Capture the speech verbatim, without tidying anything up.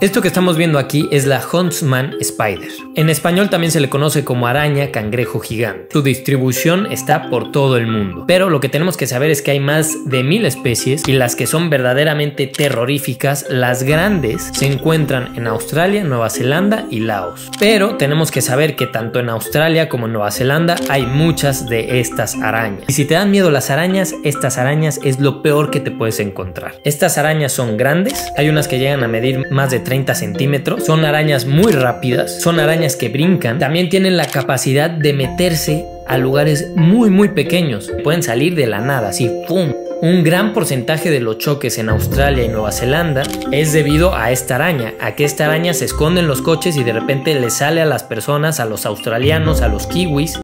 Esto que estamos viendo aquí es la Huntsman Spider. En español también se le conoce como araña cangrejo gigante. Su distribución está por todo el mundo, pero lo que tenemos que saber es que hay más de mil especies y las que son verdaderamente terroríficas, las grandes, se encuentran en Australia, Nueva Zelanda y Laos. Pero tenemos que saber que tanto en Australia como en Nueva Zelanda hay muchas de estas arañas. Y si te dan miedo las arañas, estas arañas es lo peor que te puedes encontrar. Estas arañas son grandes, hay unas que llegan a medir más de treinta centímetros, son arañas muy rápidas, son arañas que brincan, también tienen la capacidad de meterse a lugares muy muy pequeños, pueden salir de la nada, así ¡pum! Un gran porcentaje de los choques en Australia y Nueva Zelanda es debido a esta araña, a que esta araña se esconde en los coches y de repente le sale a las personas, a los australianos, a los kiwis.